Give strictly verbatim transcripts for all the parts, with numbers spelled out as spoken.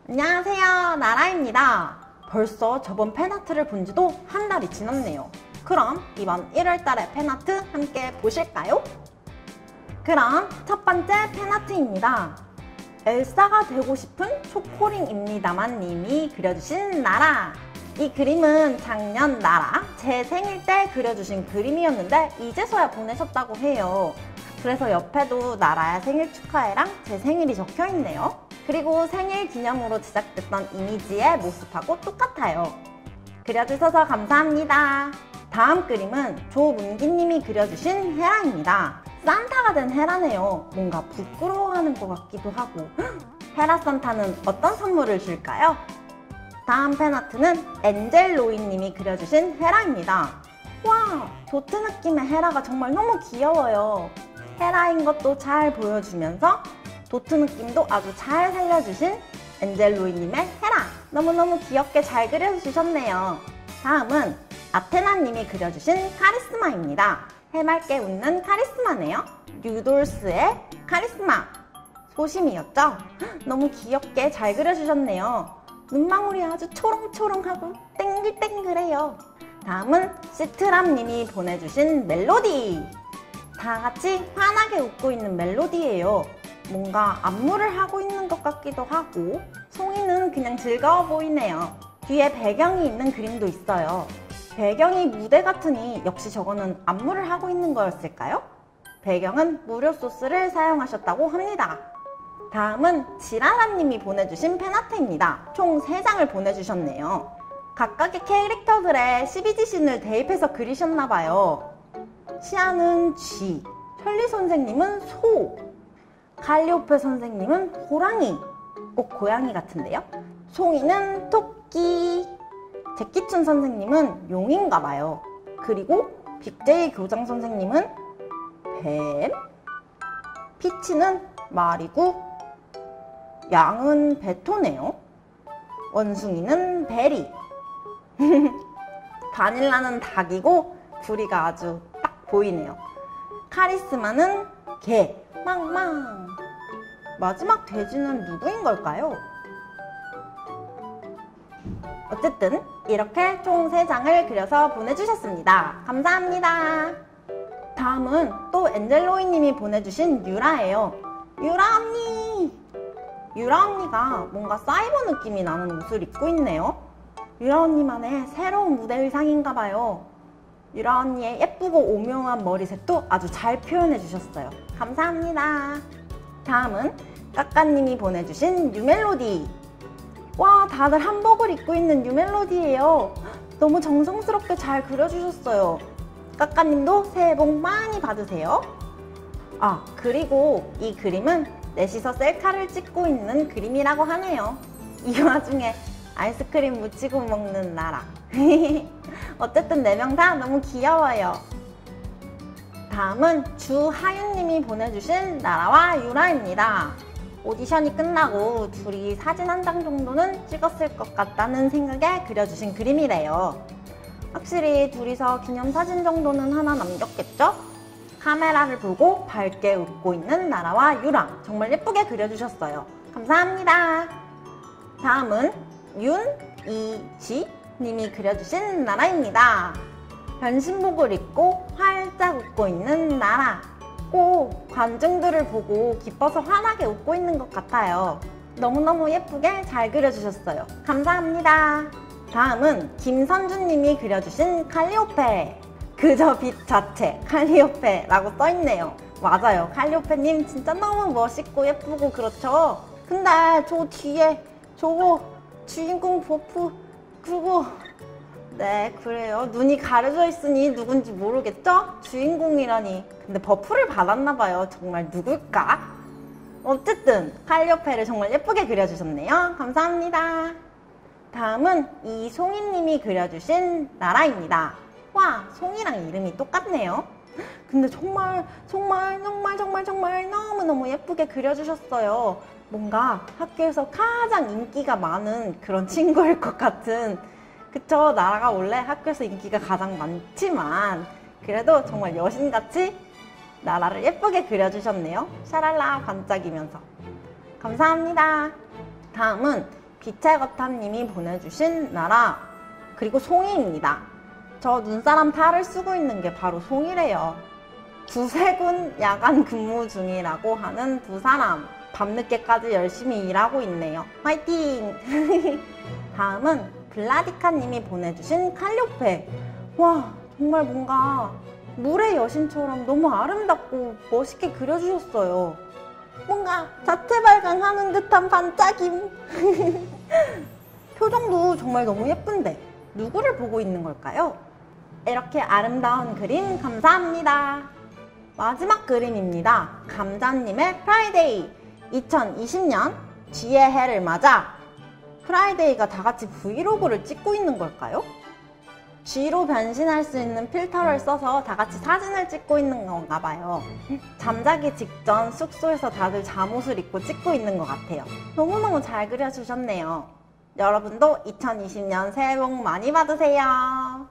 안녕하세요, 나라입니다. 벌써 저번 팬아트를 본 지도 한 달이 지났네요. 그럼 이번 일월 달의 팬아트 함께 보실까요? 그럼 첫 번째 팬아트입니다. 엘사가 되고 싶은 초코링입니다만 님이 그려주신 나라. 이 그림은 작년 나라 제 생일 때 그려주신 그림이었는데 이제서야 보내셨다고 해요. 그래서 옆에도 나라야 생일 축하해랑 제 생일이 적혀있네요. 그리고 생일 기념으로 제작됐던 이미지의 모습하고 똑같아요. 그려주셔서 감사합니다. 다음 그림은 조문기님이 그려주신 헤라입니다. 산타가 된 헤라네요. 뭔가 부끄러워하는 것 같기도 하고. 헤라 산타는 어떤 선물을 줄까요? 다음 팬아트는 엔젤로이님이 그려주신 헤라입니다. 와, 도트 느낌의 헤라가 정말 너무 귀여워요. 헤라인 것도 잘 보여주면서 도트 느낌도 아주 잘 살려주신 엔젤로이님의 헤라. 너무너무 귀엽게 잘 그려주셨네요. 다음은 아테나님이 그려주신 카리스마입니다. 해맑게 웃는 카리스마네요. 뉴돌스의 카리스마. 소심이었죠? 너무 귀엽게 잘 그려주셨네요. 눈망울이 아주 초롱초롱하고 땡글땡글해요. 다음은 시트람님이 보내주신 멜로디. 다 같이 환하게 웃고 있는 멜로디예요. 뭔가 안무를 하고 있는 것 같기도 하고 송이는 그냥 즐거워 보이네요. 뒤에 배경이 있는 그림도 있어요. 배경이 무대 같으니 역시 저거는 안무를 하고 있는 거였을까요? 배경은 무료 소스를 사용하셨다고 합니다. 다음은 지라라님이 보내주신 팬아트입니다. 총 세 장을 보내주셨네요. 각각의 캐릭터들의 십이지 씬을 대입해서 그리셨나봐요. 시아는 쥐, 셜리 선생님은 소, 칼리오페 선생님은 호랑이, 꼭 고양이 같은데요? 송이는 토끼, 제키춘 선생님은 용인가봐요. 그리고 빅제이 교장 선생님은 뱀, 피치는 말이고 양은 베토네요. 원숭이는 베리, 바닐라는 닭이고 부리가 아주 딱 보이네요. 카리스마는 개, 망망. 마지막 돼지는 누구인 걸까요? 어쨌든 이렇게 총 세 장을 그려서 보내주셨습니다. 감사합니다. 다음은 또 엔젤로이님이 보내주신 유라예요. 유라 언니! 유라 언니가 뭔가 사이버 느낌이 나는 옷을 입고 있네요. 유라 언니만의 새로운 무대 의상인가봐요. 유라 언니의 예쁘고 오묘한 머리색도 아주 잘 표현해 주셨어요. 감사합니다. 다음은 까까님이 보내주신 뉴멜로디. 와, 다들 한복을 입고 있는 뉴멜로디예요. 너무 정성스럽게 잘 그려주셨어요. 까까님도 새해 복 많이 받으세요. 아, 그리고 이 그림은 넷이서 셀카를 찍고 있는 그림이라고 하네요. 이 와중에 아이스크림 묻히고 먹는 나라. 어쨌든 네 명 다 너무 귀여워요. 다음은 주하윤님이 보내주신 나라와 유라입니다. 오디션이 끝나고 둘이 사진 한 장 정도는 찍었을 것 같다는 생각에 그려주신 그림이래요. 확실히 둘이서 기념사진 정도는 하나 남겼겠죠? 카메라를 보고 밝게 웃고 있는 나라와 유라. 정말 예쁘게 그려주셨어요. 감사합니다. 다음은 윤이지 님이 그려주신 나라입니다. 변신복을 입고 활짝 웃고 있는 나라. 꼭 관중들을 보고 기뻐서 환하게 웃고 있는 것 같아요. 너무너무 예쁘게 잘 그려주셨어요. 감사합니다. 다음은 김선주님이 그려주신 칼리오페. 그저 빛 자체 칼리오페라고 써있네요. 맞아요. 칼리오페님 진짜 너무 멋있고 예쁘고 그렇죠? 근데 저 뒤에 저거 주인공 버프 그거 네, 그래요. 눈이 가려져 있으니 누군지 모르겠죠? 주인공이라니. 근데 버프를 받았나봐요. 정말 누굴까? 어쨌든 칼리오페를 정말 예쁘게 그려주셨네요. 감사합니다. 다음은 이송이님이 그려주신 나라입니다. 와, 송이랑 이름이 똑같네요. 근데 정말 정말 정말 정말 정말 너무너무 예쁘게 그려주셨어요. 뭔가 학교에서 가장 인기가 많은 그런 친구일 것 같은. 그쵸, 나라가 원래 학교에서 인기가 가장 많지만 그래도 정말 여신같이 나라를 예쁘게 그려주셨네요. 샤랄라 반짝이면서. 감사합니다. 다음은 빛의 거탑님이 보내주신 나라, 그리고 송이입니다. 저 눈사람 탈을 쓰고 있는 게 바로 송이래요. 구세군 야간 근무 중이라고 하는 두 사람, 밤늦게까지 열심히 일하고 있네요. 화이팅! 다음은 블라디카님이 보내주신 칼리오페. 와, 정말 뭔가 물의 여신처럼 너무 아름답고 멋있게 그려주셨어요. 뭔가 자체 발광하는 듯한 반짝임. 표정도 정말 너무 예쁜데 누구를 보고 있는 걸까요? 이렇게 아름다운 그림 감사합니다. 마지막 그림입니다. 감자님의 프라이데이. 이천이십 년 쥐의 해를 맞아 프라이데이가 다같이 브이로그를 찍고 있는 걸까요? 쥐로 변신할 수 있는 필터를 써서 다같이 사진을 찍고 있는 건가 봐요. 잠자기 직전 숙소에서 다들 잠옷을 입고 찍고 있는 것 같아요. 너무너무 잘 그려주셨네요. 여러분도 이천이십 년 새해 복 많이 받으세요.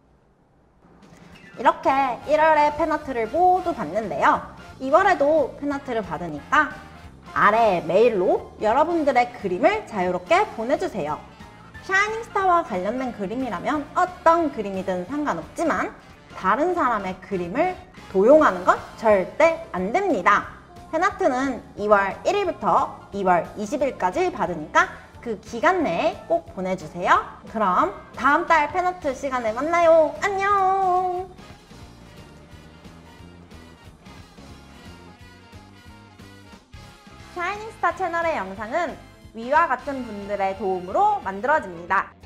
이렇게 일월에 팬아트를 모두 봤는데요. 이월에도 팬아트를 받으니까 아래 메일로 여러분들의 그림을 자유롭게 보내주세요. 샤이닝스타와 관련된 그림이라면 어떤 그림이든 상관없지만 다른 사람의 그림을 도용하는 건 절대 안 됩니다. 팬아트는 이월 일일부터 이월 이십일까지 받으니까 그 기간 내에 꼭 보내주세요. 그럼 다음 달 팬아트 시간에 만나요. 안녕! 샤이닝스타 채널의 영상은 위와 같은 분들의 도움으로 만들어집니다.